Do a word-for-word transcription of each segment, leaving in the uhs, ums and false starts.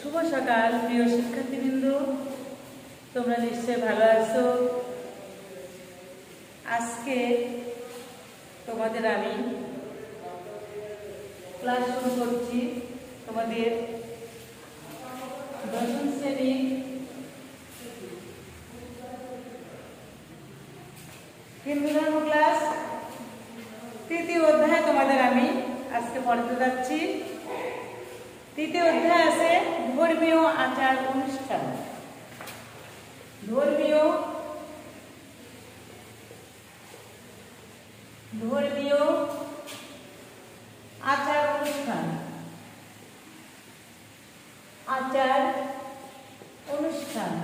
শুভ সকাল প্রিয় শিক্ষার্থীবৃন্দ, তোমরা নিশ্চয় ভালো আছো। আজকে তোমাদের আমি ক্লাস শুরু করছি। তোমাদের দশম শ্রেণী হিন্দু ধর্ম ক্লাস তৃতীয় অধ্যায় তোমাদের আমি আজকে পড়তে যাচ্ছি। তৃতীয় অধ্যায় আছে ধর্মীয় আচার অনুষ্ঠান। ধর্মীয় ধর্মীয় আচার অনুষ্ঠান আচার অনুষ্ঠান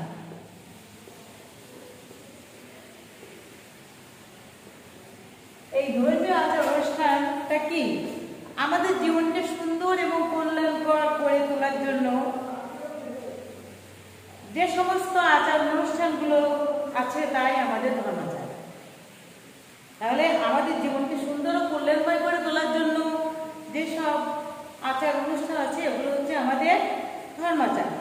এই ধর্মীয় আচার অনুষ্ঠানটা কি? আমাদের জীবনকে সুন্দর এবং কল্যাণকর করে তোলার জন্য যে সমস্ত আচার অনুষ্ঠানগুলো আছে তাই আমাদের ধর্মাচার। তাহলে আমাদের জীবনকে সুন্দর ও কল্যাণময় করে তোলার জন্য যেসব আচার অনুষ্ঠান আছে এগুলো হচ্ছে আমাদের ধর্মাচার।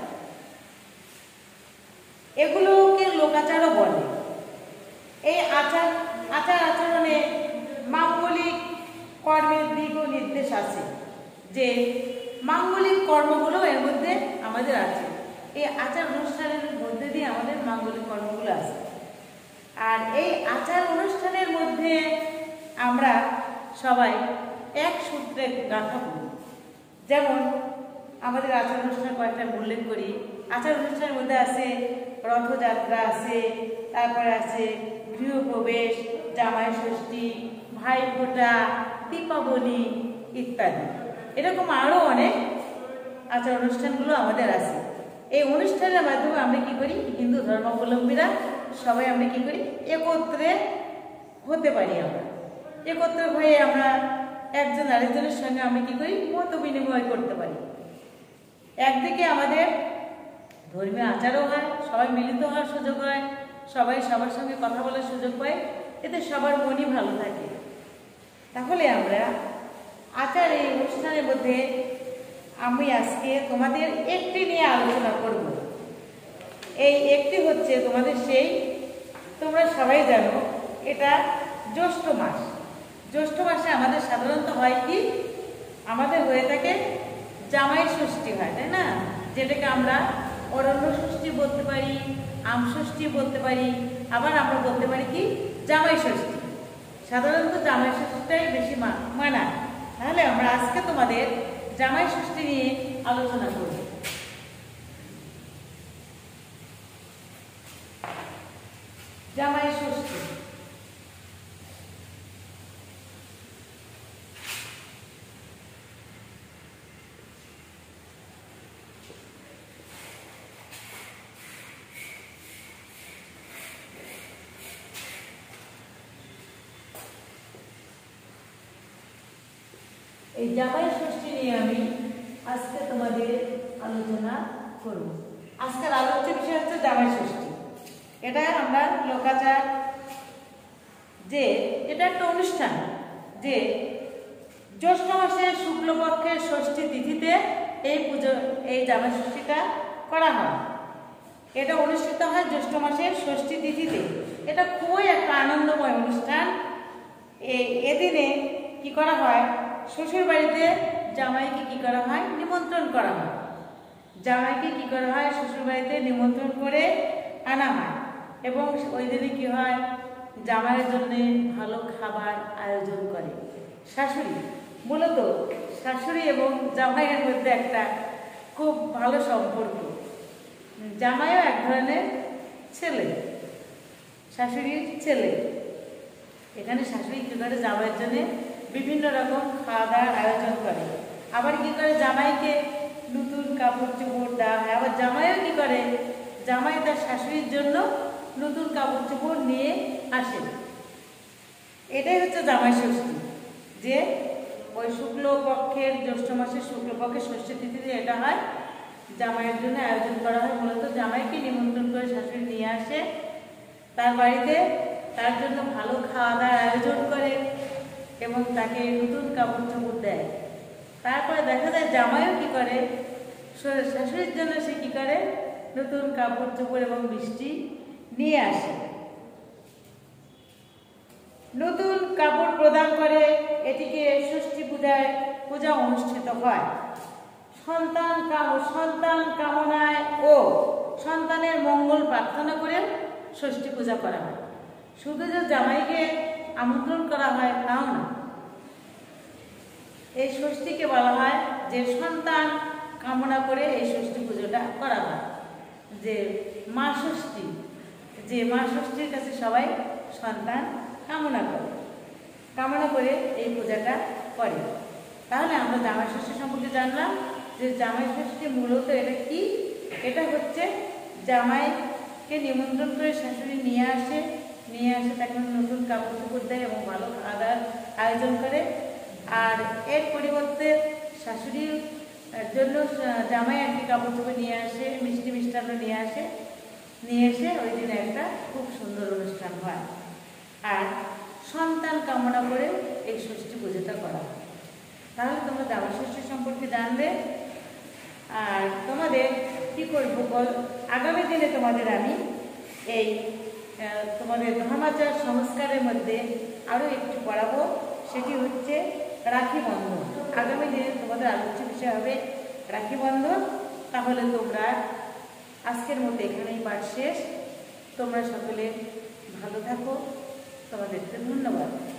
এগুলোকে লোকাচারও বলে। এই আচার আচার আচরণে মাঙ্গলিক কর্মের দিকও নির্দেশ আছে, যে মাঙ্গলিক কর্মগুলো এর মধ্যে আমাদের আছে। এই আচার অনুষ্ঠানের মধ্যে দিয়ে আমাদের মাঙ্গলিক কর্মগুলো আছে। আর এই আচার অনুষ্ঠানের মধ্যে আমরা সবাই এক সূত্রে গাঁথা করি। যেমন আমাদের আচার অনুষ্ঠান কয়েকটা উল্লেখ করি। আচার অনুষ্ঠানের মধ্যে আছে রথযাত্রা আছে, তারপরে আছে গৃহপ্রবেশ, জামাই ষষ্ঠী, ভাইফোঁটা, দীপাবলি ইত্যাদি। এরকম আরও অনেক আচার অনুষ্ঠানগুলো আমাদের আছে। এই অনুষ্ঠানের মাধ্যমে আমরা কি করি? হিন্দু ধর্মাবলম্বীরা সবাই আমরা কি করি? একত্রে হতে পারি। আমরা একত্রে হয়ে আমরা একজন আরেকজনের সঙ্গে আমরা কি করি? মত বিনিময় করতে পারি। একদিকে আমাদের ধর্মীয় আচারও হয়, সবাই মিলিত হওয়ার সুযোগ হয়, সবাই সবার সঙ্গে কথা বলার সুযোগ পায়, এতে সবার মনই ভালো থাকে। তাহলে আমরা আচার এই অনুষ্ঠানের মধ্যে আমি আজকে তোমাদের একটি নিয়ে আলোচনা করব। এই একটি হচ্ছে তোমাদের সেই, তোমরা সবাই জানো এটা জ্যৈষ্ঠ মাস। জ্যৈষ্ঠ মাসে আমাদের সাধারণত হয় কি? আমাদের হয়ে থাকে জামাই ষষ্ঠী হয়, তাই না? যেটাকে আমরা অরণ্য ষষ্ঠী বলতে পারি, আম ষষ্ঠী বলতে পারি, আবার আমরা বলতে পারি কি জামাই ষষ্ঠী। সাধারণত জামাই ষষ্ঠীটাই বেশি মানায়। তাহলে আমরা আজকে তোমাদের জামাই ষষ্ঠী নিয়ে আলোচনা করব। জামাই ষষ্ঠী এই জামাই ষষ্ঠী নিয়ে আমি আজকে তোমাদের আলোচনা করব। আজকের আলোচ্য বিষয় হচ্ছে জামাই ষষ্ঠী। এটা আমরা লোকাচার, যে এটা একটা অনুষ্ঠান, যে জ্যৈষ্ঠ মাসের শুক্লপক্ষের ষষ্ঠী তিথিতে এই পুজো এই জামাই ষষ্ঠীটা করা হয়। এটা অনুষ্ঠিত হয় জ্যৈষ্ঠ মাসের ষষ্ঠী তিথিতে। এটা খুবই একটা আনন্দময় অনুষ্ঠান। এই এদিনে কি করা হয়? শ্বশুর বাড়িতে জামাইকে কি করা হয়? নিমন্ত্রণ করা হয়। জামাইকে কি করা হয়? শ্বশুর বাড়িতে নিমন্ত্রণ করে আনা হয়। এবং ওই দিনে কি হয়? জামাইয়ের জন্য ভালো খাবার আয়োজন করে শাশুড়ি। মূলত শাশুড়ি এবং জামাইয়ের মধ্যে একটা খুব ভালো সম্পর্ক। জামাইও এক ধরনের ছেলে, শাশুড়ির ছেলে। এখানে শাশুড়ি কি করে? জামাইয়ের জন্য বিভিন্ন রকম খাওয়া দাওয়ার আয়োজন করে। আবার কি করে? জামাইকে নতুন কাপড় চোপড় দেওয়া হয়। আবার জামাইও কি করে? জামাই তার শাশুড়ির জন্য নতুন কাপড় চোপড় নিয়ে আসে। এটাই হচ্ছে জামাই ষষ্ঠী, যে ওই শুক্লপক্ষের জ্যৈষ্ঠ মাসের শুক্লপক্ষের ষষ্ঠী তিথিতে এটা হয়। জামাইয়ের জন্য আয়োজন করা হয়। মূলত জামাইকে নিমন্ত্রণ করে শাশুড়ি নিয়ে আসে তার বাড়িতে, তার জন্য ভালো খাওয়া দাওয়ার আয়োজন করে এবং তাকে নতুন কাপড় চোপড় দেয়। তারপরে দেখা যায় জামাইও কি করে? শাশুড়ির জন্য সে কী করে, নতুন কাপড় চোপড় এবং মিষ্টি নিয়ে আসে, নতুন কাপড় প্রদান করে। এটিকে ষষ্ঠী পূজায় পূজা অনুষ্ঠিত হয়। সন্তান কাম সন্তান কামনায় ও সন্তানের মঙ্গল প্রার্থনা করে ষষ্ঠী পূজা করা হয়। শুধু যে জামাইকে আমন্ত্রণ করা হয় তাও না, এই ষষ্ঠীকে বলা হয় যে সন্তান কামনা করে এই ষষ্ঠী পুজোটা করা হয়, যে মা ষষ্ঠী, যে মা ষষ্ঠীর কাছে সবাই সন্তান কামনা করে কামনা করে এই পূজাটা করে। তাহলে আমরা জামাই ষষ্ঠী সম্পর্কে জানলাম যে জামাই ষষ্ঠী মূলত এটা কি, এটা হচ্ছে জামাইকে নিমন্ত্রণ করে শাশুড়ি নিয়ে আসে, নিয়ে আসে তাকে নতুন কাপড় চোপড় দেয় এবং ভালো খাওয়া দাওয়ার আয়োজন করে। আর এর পরিবর্তে শাশুড়ির জন্য জামাই আর কি কাপড় চোপড় নিয়ে আসে, মিষ্টি মিষ্টান্ন নিয়ে আসে, নিয়ে এসে ওই দিন একটা খুব সুন্দর অনুষ্ঠান হয়। আর সন্তান কামনা করে এই ষষ্ঠী পুজোটা করা হয়। তাহলে তোমরা জামাই ষষ্ঠী সম্পর্কে জানবে। আর তোমাদের কী করবো বল, আগামী দিনে তোমাদের আমি এই তোমাদের ধর্মাচার সংস্কারের মধ্যে আরও একটু পড়াবো, সেটি হচ্ছে রাখি বন্ধন। আগামী দিনে তোমাদের আলোচ্য বিষয় হবে রাখি বন্ধন। তাহলে তোমরা আজকের মতো এখানেই পাঠ শেষ। তোমরা সকলে ভালো থাকো, তোমাদেরকে ধন্যবাদ।